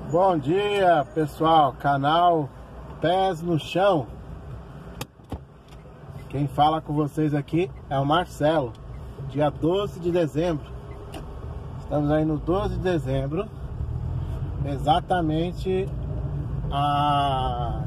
Bom dia, pessoal, canal Pés no Chão. Quem fala com vocês aqui é o Marcelo. Dia 12 de dezembro. Estamos aí no 12 de dezembro, exatamente a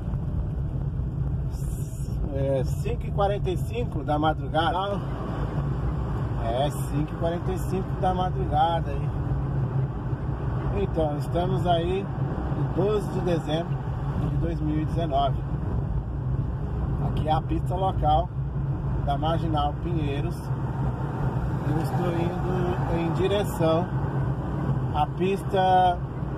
5h45 da madrugada. É 5h45 da madrugada aí. Então, estamos aí no 12 de dezembro de 2019. Aqui é a pista local da Marginal Pinheiros. Eu estou indo em direção à pista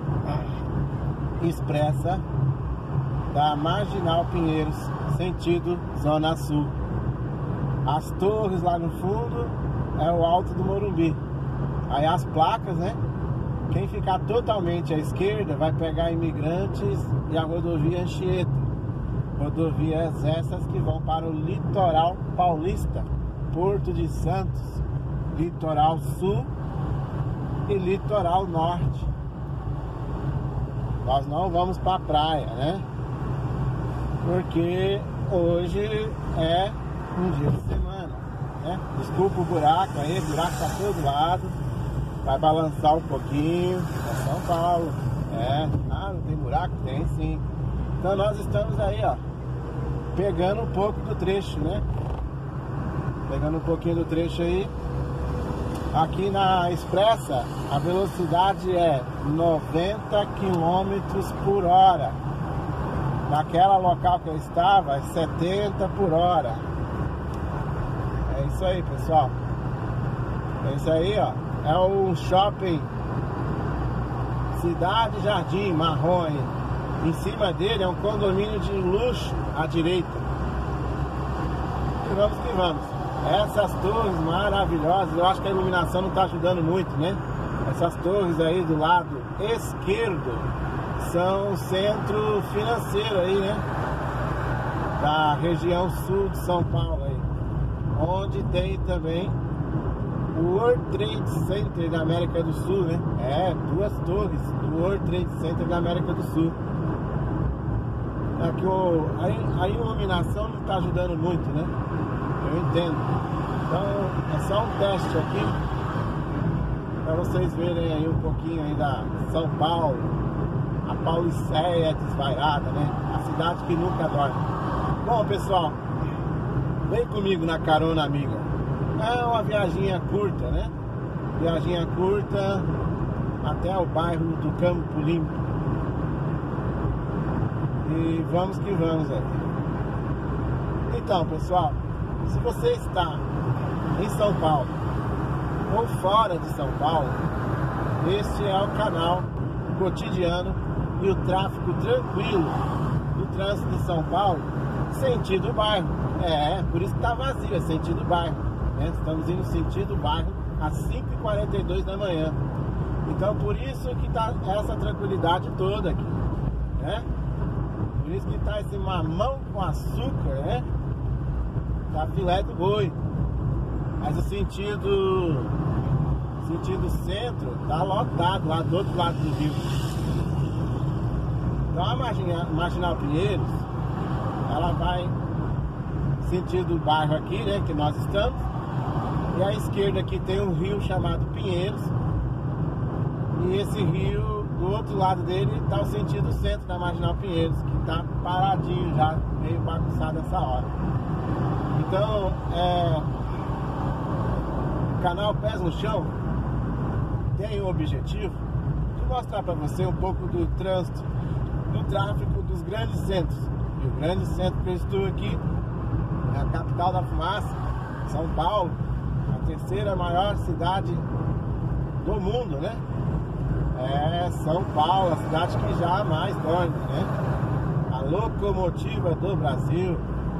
expressa da Marginal Pinheiros, sentido Zona Sul. As torres lá no fundo é o Alto do Morumbi. Aí as placas, né? Quem ficar totalmente à esquerda vai pegar Imigrantes e a rodovia Anchieta. Rodovias essas que vão para o litoral paulista, Porto de Santos, litoral sul e litoral norte. Nós não vamos para a praia, né? Porque hoje é um dia de semana, né? Desculpa o buraco aí, o buraco tá todo lado. Vai balançar um pouquinho, é São Paulo. Não tem buraco? Tem sim. Então nós estamos aí, ó, pegando um pouco do trecho, né? Pegando um pouquinho do trecho aí. Aqui na Expressa, a velocidade é 90 km por hora. Naquela local que eu estava, é 70 por hora. É isso aí, pessoal. É isso aí, ó. É o shopping Cidade Jardim, marrom aí. Em cima dele é um condomínio de luxo à direita. E vamos que vamos. Essas torres maravilhosas, eu acho que a iluminação não está ajudando muito, né? Essas torres aí do lado esquerdo são o centro financeiro aí, né? Da região sul de São Paulo aí. Onde tem também o World Trade Center da América do Sul, né? Duas torres do World Trade Center da América do Sul. Aqui a iluminação não está ajudando muito, né? Eu entendo. Então é só um teste aqui para vocês verem aí um pouquinho aí da São Paulo, a Pauliceia desvairada, né? A cidade que nunca dorme. Bom, pessoal, vem comigo na carona amiga. É uma viaginha curta, né? Viaginha curta até o bairro do Campo Limpo. E vamos que vamos aí. Então, pessoal, se você está em São Paulo ou fora de São Paulo, este é o canal cotidiano e o tráfego tranquilo do trânsito de São Paulo, sentido bairro. Por isso que está vazio, é sentido bairro. Estamos indo sentido bairro às 5h42 da manhã. Então por isso que tá essa tranquilidade toda aqui, né? Por isso que tá esse mamão com açúcar, né? Tá filé do boi. Mas o sentido centro tá lotado lá do outro lado do rio. Então a Marginal Pinheiros, ela vai sentido bairro aqui, né? Que nós estamos. E à esquerda aqui tem um rio chamado Pinheiros. E esse rio, do outro lado dele, está o sentido centro da Marginal Pinheiros, que está paradinho já, meio bagunçado essa hora. Então, o canal Pés no Chão tem o objetivo de mostrar para você um pouco do trânsito, do tráfego dos grandes centros. E o grande centro que eu estou aqui é a capital da fumaça, São Paulo. A terceira maior cidade do mundo, né? São Paulo, a cidade que jamais dorme, né? A locomotiva do Brasil.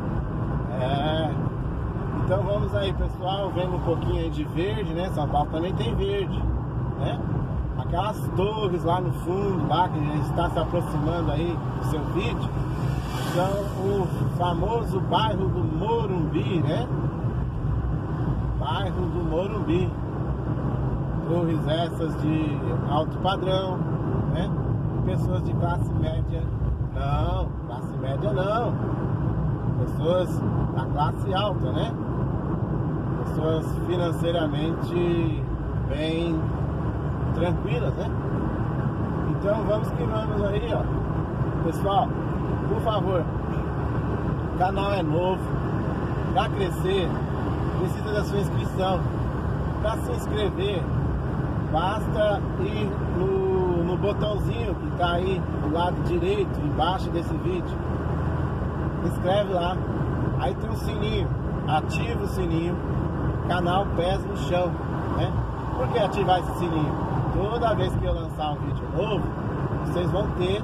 Então vamos aí, pessoal, vendo um pouquinho aí de verde, né? São Paulo também tem verde, né? Aquelas torres lá no fundo, lá que está se aproximando aí do seu vídeo, são o famoso bairro do Morumbi, né? Bairro do Morumbi. Torres essas de alto padrão, né? O pessoas de classe média. Não, classe média não. Pessoas da classe alta, né? Pessoas financeiramente bem tranquilas, né? Então vamos que vamos aí, ó. Pessoal, por favor, o canal é novo. Para crescer, precisa da sua inscrição. Para se inscrever, basta ir no botãozinho que está aí do lado direito, embaixo desse vídeo. Inscreve lá. Aí tem um sininho. Ativa o sininho. Canal Pés no Chão, né? Por que ativar esse sininho? Toda vez que eu lançar um vídeo novo, vocês vão ter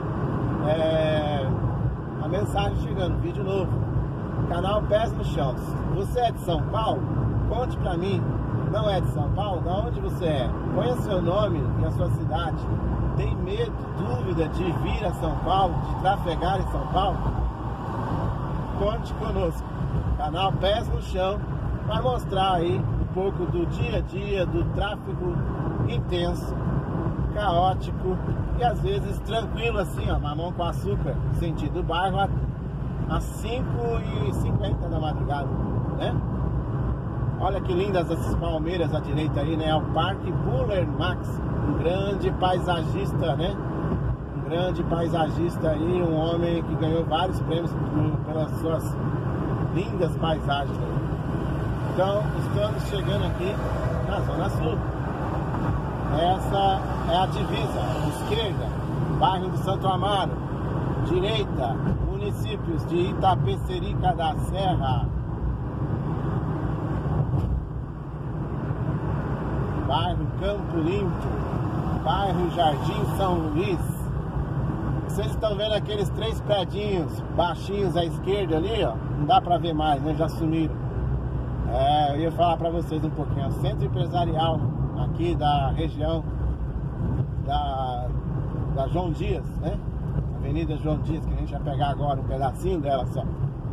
a mensagem chegando, vídeo novo. Canal Pés no Chão. Você é de São Paulo? Conte pra mim. Não é de São Paulo? Da onde você é? Põe seu nome e a sua cidade. Tem medo, dúvida de vir a São Paulo, de trafegar em São Paulo? Conte conosco. Canal Pés no Chão vai mostrar aí um pouco do dia a dia, do tráfego intenso, caótico e às vezes tranquilo assim, ó, mamão com açúcar, sentido bairro às 5h50 da madrugada, né? Olha que lindas essas palmeiras à direita aí, né? É o Parque Buller Max, um grande paisagista, né? Um grande paisagista aí, um homem que ganhou vários prêmios pelas suas lindas paisagens aí. Então, estamos chegando aqui na Zona Sul. Essa é a divisa, esquerda, bairro de Santo Amaro, direita, municípios de Itapecerica da Serra, bairro Campo Limpo, bairro Jardim São Luís. Vocês estão vendo aqueles 3 predinhos baixinhos à esquerda ali, ó? Não dá pra ver mais, né? Já sumiram. Eu ia falar pra vocês um pouquinho. O centro empresarial aqui da região da João Dias, né? Avenida João Dias, que a gente vai pegar agora um pedacinho dela só.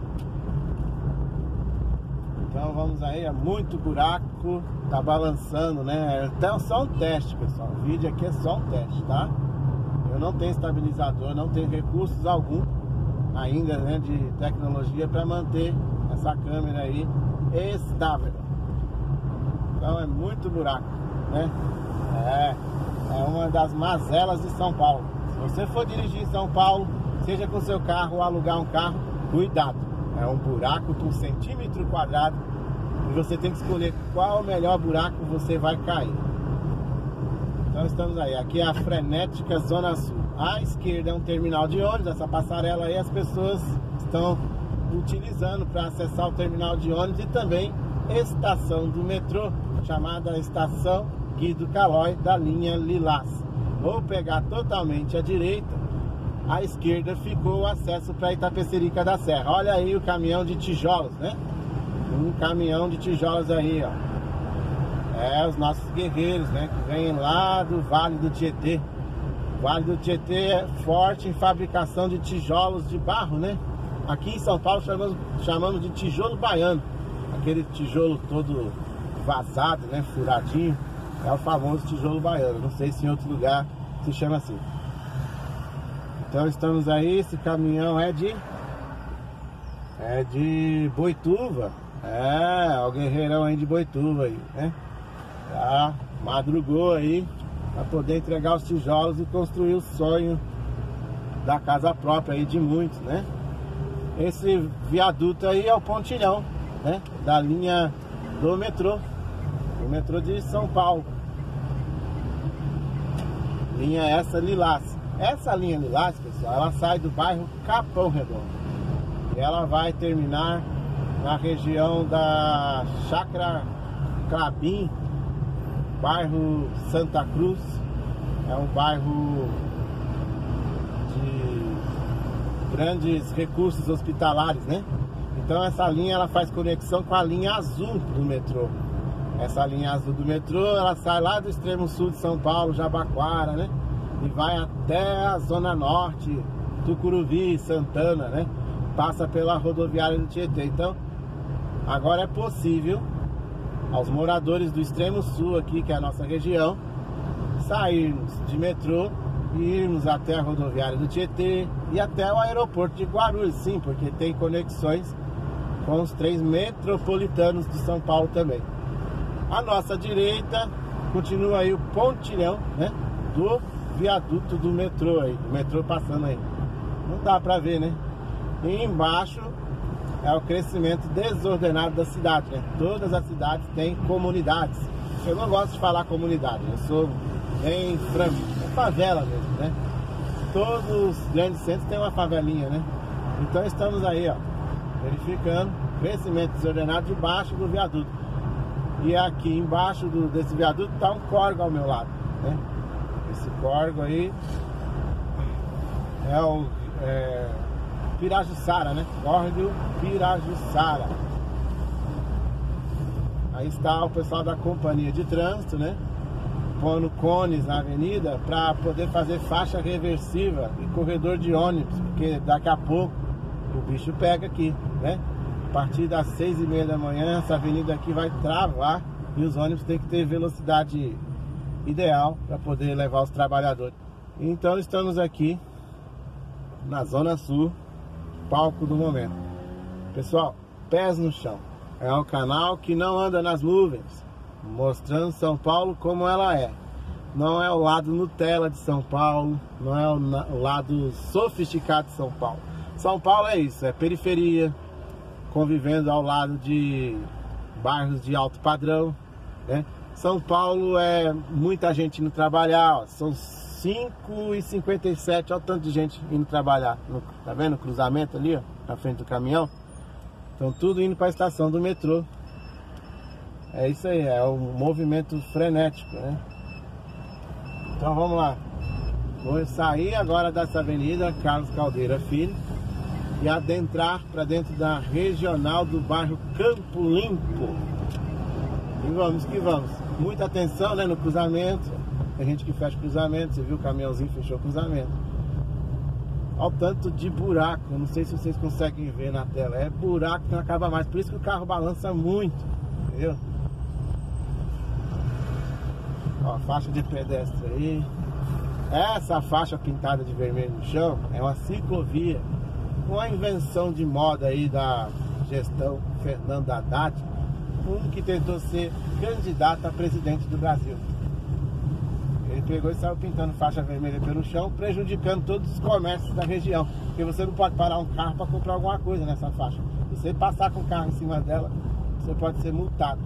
Então vamos aí, é muito buraco, tá balançando, né? Então só um teste, pessoal. O vídeo aqui é só um teste, tá? Eu não tenho estabilizador, não tenho recursos algum ainda, né, de tecnologia para manter essa câmera aí estável. Então é muito buraco, né? É uma das mazelas de São Paulo. Se você for dirigir em São Paulo, seja com seu carro ou alugar um carro, cuidado. É um buraco por centímetro quadrado e você tem que escolher qual o melhor buraco você vai cair. Então estamos aí, aqui é a frenética Zona Sul. À esquerda é um terminal de ônibus, essa passarela aí as pessoas estão utilizando para acessar o terminal de ônibus e também estação do metrô, chamada Estação Guido Calói, da linha Lilás. Vou pegar totalmente à direita, à esquerda ficou o acesso para Itapecerica da Serra. Olha aí o caminhão de tijolos, né? Um caminhão de tijolos aí, ó. Os nossos guerreiros, né? Que vêm lá do Vale do Tietê. O Vale do Tietê é forte em fabricação de tijolos de barro, né? Aqui em São Paulo chamamos de tijolo baiano. Aquele tijolo todo vazado, né? Furadinho. É o famoso tijolo baiano. Não sei se em outro lugar se chama assim. Então estamos aí, esse caminhão é de Boituva. O guerreirão aí de Boituva aí, né? Já madrugou aí para poder entregar os tijolos e construir o sonho da casa própria aí de muitos, né? Esse viaduto aí é o pontilhão, né? Da linha do metrô de São Paulo. Linha essa Lilás. Essa linha Lilás, pessoal, ela sai do bairro Capão Redondo e ela vai terminar na região da Chácara Clabim, bairro Santa Cruz. É um bairro de grandes recursos hospitalares, né? Então essa linha ela faz conexão com a linha azul do metrô. Essa linha azul do metrô, ela sai lá do extremo sul de São Paulo, Jabaquara, né? E vai até a zona norte, Tucuruvi, Santana, né? Passa pela rodoviária do Tietê. Então, agora é possível aos moradores do extremo sul aqui, que é a nossa região, sairmos de metrô e irmos até a rodoviária do Tietê e até o aeroporto de Guarulhos, sim, porque tem conexões com os trens metropolitanos de São Paulo também. À nossa direita continua aí o pontilhão, né, do viaduto do metrô aí, o metrô passando aí. Não dá pra ver, né? E embaixo é o crescimento desordenado da cidade, né? Todas as cidades têm comunidades. Eu não gosto de falar comunidade, eu sou bem franco, é favela mesmo, né? Todos os grandes centros têm uma favelinha, né? Então estamos aí, ó, verificando crescimento desordenado debaixo do viaduto. E aqui embaixo desse viaduto tá um córrego ao meu lado, né? Esse córrego aí é o Pirajussara, né? Córrego Pirajussara. Aí está o pessoal da companhia de trânsito, né, pondo cones na avenida para poder fazer faixa reversiva e corredor de ônibus, porque daqui a pouco o bicho pega aqui, né? A partir das 6h30 da manhã essa avenida aqui vai travar e os ônibus têm que ter velocidade ideal para poder levar os trabalhadores. Então estamos aqui na Zona Sul, palco do momento. Pessoal, pés no chão. É um canal que não anda nas nuvens, mostrando São Paulo como ela é. Não é o lado Nutella de São Paulo, não é o lado sofisticado de São Paulo. São Paulo é isso, é periferia, convivendo ao lado de bairros de alto padrão, né? São Paulo é muita gente indo trabalhar, ó, são 5h57, olha o tanto de gente indo trabalhar. Tá vendo o cruzamento ali, ó, na frente do caminhão? Estão tudo indo para a estação do metrô. É isso aí, é um movimento frenético, né? Então vamos lá. Vou sair agora dessa avenida Carlos Caldeira Filho e adentrar para dentro da regional do bairro Campo Limpo. E vamos que vamos. Muita atenção, né, no cruzamento. Tem gente que fecha o cruzamento, você viu o caminhãozinho fechou o cruzamento. Olha o tanto de buraco, não sei se vocês conseguem ver na tela, é buraco que não acaba mais, por isso que o carro balança muito, entendeu? Ó, a faixa de pedestre aí. Essa faixa pintada de vermelho no chão é uma ciclovia, uma invenção de moda aí da gestão Fernando Haddad, que tentou ser candidato a presidente do Brasil. Ele pegou e saiu pintando faixa vermelha pelo chão, prejudicando todos os comércios da região. Porque você não pode parar um carro para comprar alguma coisa nessa faixa. Se você passar com o carro em cima dela, você pode ser multado.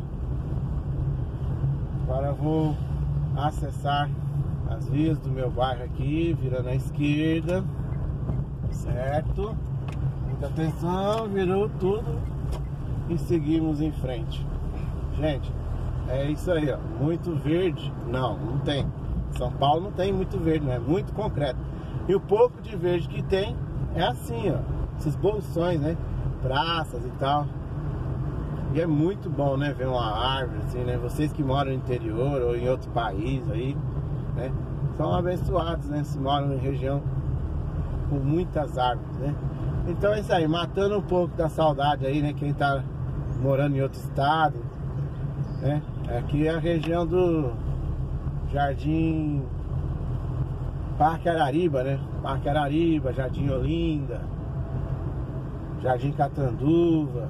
Agora eu vou acessar as vias do meu bairro aqui, virando à esquerda. Certo? Muita atenção, virou tudo e seguimos em frente. Gente, é isso aí, ó. Muito verde? Não tem. São Paulo não tem muito verde, não é muito concreto. E o pouco de verde que tem é assim, ó, esses bolsões, né, praças e tal. E é muito bom, né, ver uma árvore assim, né. Vocês que moram no interior ou em outro país aí, né, são abençoados, né, se moram em região com muitas árvores, né. Então é isso aí, matando um pouco da saudade aí, né, quem tá morando em outro estado, né. Aqui é a região do Jardim Parque Arariba, né? Parque Arariba, Jardim Olinda, Jardim Catanduva.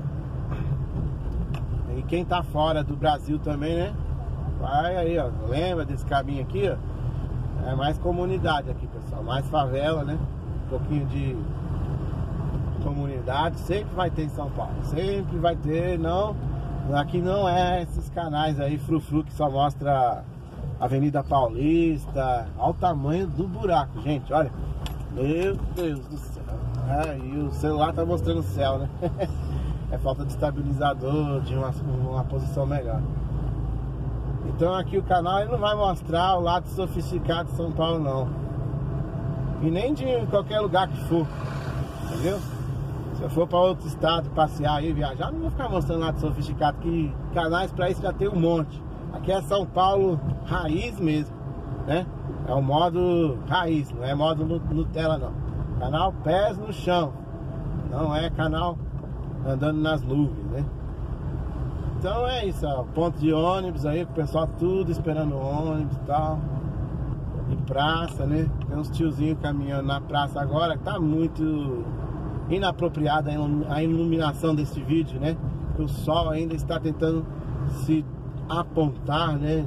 E quem tá fora do Brasil também, né? Vai aí, ó. Lembra desse caminho aqui, ó? É mais comunidade aqui, pessoal. Mais favela, né? Um pouquinho de comunidade. Sempre vai ter em São Paulo. Sempre vai ter, não. Aqui não é esses canais aí, frufru, que só mostra Avenida Paulista. Olha o tamanho do buraco, gente, olha. Meu Deus do céu. E o celular tá mostrando o céu, né? É falta de estabilizador, de uma posição melhor. Então aqui o canal ele não vai mostrar o lado sofisticado de São Paulo, não. E nem de qualquer lugar que for, entendeu? Se eu for para outro estado passear e viajar, não vou ficar mostrando lado sofisticado, que canais para isso já tem um monte. Aqui é São Paulo raiz mesmo, né? É o modo raiz, não é modo Nutella não. Canal pés no chão, não é canal andando nas nuvens, né? Então é isso, ó, ponto de ônibus aí, o pessoal tudo esperando o ônibus e tal. em praça, né? Tem uns tiozinhos caminhando na praça agora, que tá muito inapropriada a iluminação desse vídeo, né? O sol ainda está tentando se apontar, né?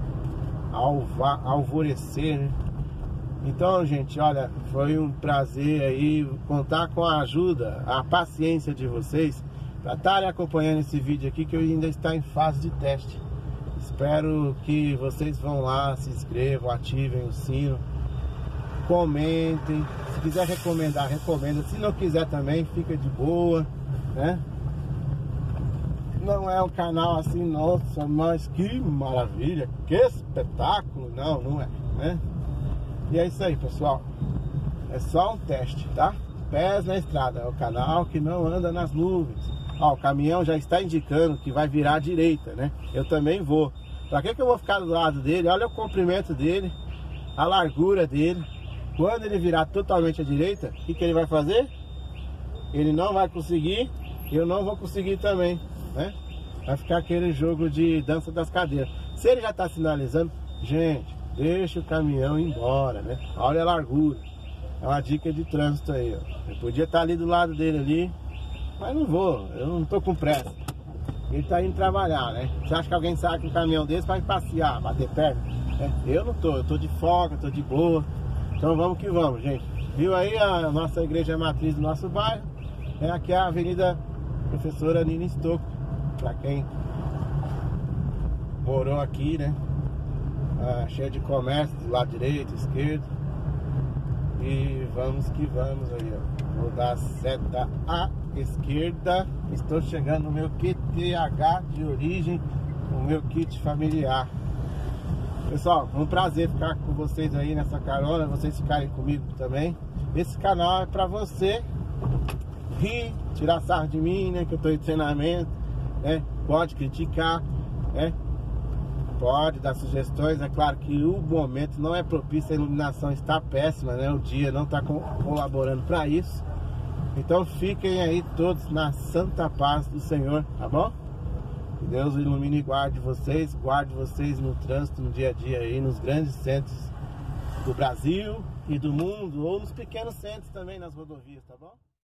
Alvorecer, né? Então, gente, olha, foi um prazer aí contar com a ajuda, a paciência de vocês para estarem acompanhando esse vídeo aqui, que ainda está em fase de teste. Espero que vocês vão lá, se inscrevam, ativem o sino, comentem. Se quiser recomendar, recomenda. Se não quiser também, fica de boa, né? Não é um canal assim, nossa, mas que maravilha, que espetáculo. Não, não é, né? E é isso aí, pessoal. É só um teste, tá? Pés na estrada, é o canal que não anda nas nuvens. Ó, o caminhão já está indicando que vai virar à direita, né? Eu também vou. Pra que eu vou ficar do lado dele? Olha o comprimento dele, a largura dele. Quando ele virar totalmente à direita, o que ele vai fazer? Ele não vai conseguir, eu não vou conseguir também, né? Vai ficar aquele jogo de dança das cadeiras. Se ele já está sinalizando, gente, deixa o caminhão ir embora, né? Olha a largura. É uma dica de trânsito aí, ó. Eu podia estar ali do lado dele ali, mas não vou, eu não tô com pressa. Ele tá indo trabalhar, né? Você acha que alguém sai com um caminhão desse para passear, bater perna? Eu não tô, eu tô de folga, tô de boa. Então vamos que vamos, gente. Viu aí a nossa igreja matriz do nosso bairro? Aqui é a Avenida Professora Nina Stocco. Pra quem morou aqui, né? Cheia de comércio do lado direito, esquerdo. E vamos que vamos aí, ó. Vou dar seta à esquerda. Estou chegando no meu QTH de origem, o meu kit familiar. Pessoal, foi um prazer ficar com vocês aí nessa carona, vocês ficarem comigo também. Esse canal é pra você rir, tirar sarro de mim, né? Que eu tô em treinamento, né? Pode criticar, né? Pode dar sugestões. É claro que o momento não é propício, a iluminação está péssima, né? O dia não está colaborando para isso. Então fiquem aí todos na santa paz do Senhor, tá bom? Que Deus ilumine e guarde vocês no trânsito, no dia a dia aí, nos grandes centros do Brasil e do mundo, ou nos pequenos centros também, nas rodovias, tá bom?